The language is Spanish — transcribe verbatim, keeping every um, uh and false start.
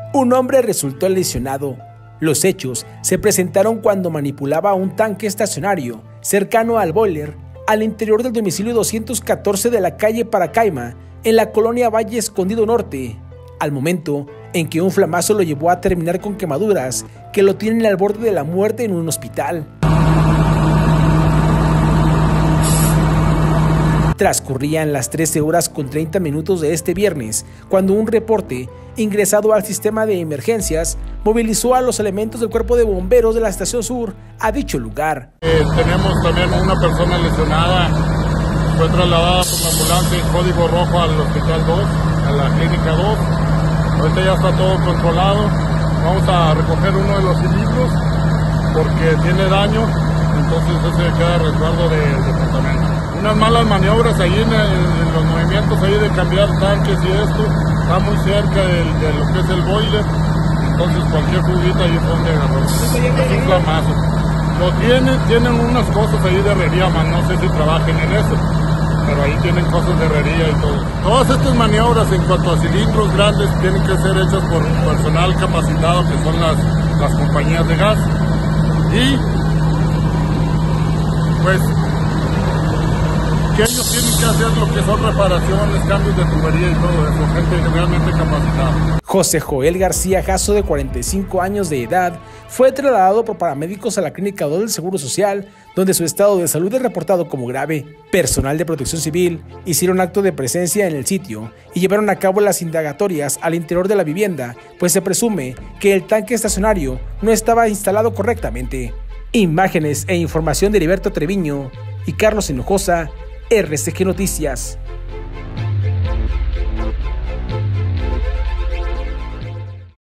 Un hombre resultó lesionado. Los hechos se presentaron cuando manipulaba un tanque estacionario cercano al boiler al interior del domicilio doscientos catorce de la calle Paracaima, en la colonia Valle Escondido Norte, al momento en que un flamazo lo llevó a terminar con quemaduras que lo tienen al borde de la muerte en un hospital. Transcurrían las trece horas con treinta minutos de este viernes, cuando un reporte ingresado al sistema de emergencias movilizó a los elementos del cuerpo de bomberos de la estación sur a dicho lugar. Eh, tenemos también una persona lesionada, fue trasladada por la ambulancia en código rojo al hospital dos, a la clínica dos. Ahorita ya está todo controlado. Vamos a recoger uno de los cilindros porque tiene daño, entonces ese queda a resguardo del departamento. Unas malas maniobras ahí en, el, en los movimientos ahí de cambiar tanques y esto, está muy cerca de, de lo que es el boiler, entonces cualquier juguita ahí fue donde agarró. Es un flamazo. Lo tienen, tienen unas cosas ahí de herrería, más no sé si trabajen en eso, pero ahí tienen cosas de herrería y todo. Todas estas maniobras en cuanto a cilindros grandes tienen que ser hechas por personal capacitado, que son las, las compañías de gas. Y pues que ellos tienen que hacer lo que son reparaciones, cambios de tubería y todo eso, gente realmente capacitada. José Joel García Jasso, de cuarenta y cinco años de edad, fue trasladado por paramédicos a la Clínica dos del Seguro Social, donde su estado de salud es reportado como grave. Personal de Protección Civil hicieron acto de presencia en el sitio y llevaron a cabo las indagatorias al interior de la vivienda, pues se presume que el tanque estacionario no estaba instalado correctamente. Imágenes e información de Heriberto Treviño y Carlos Hinojosa, R C G Noticias.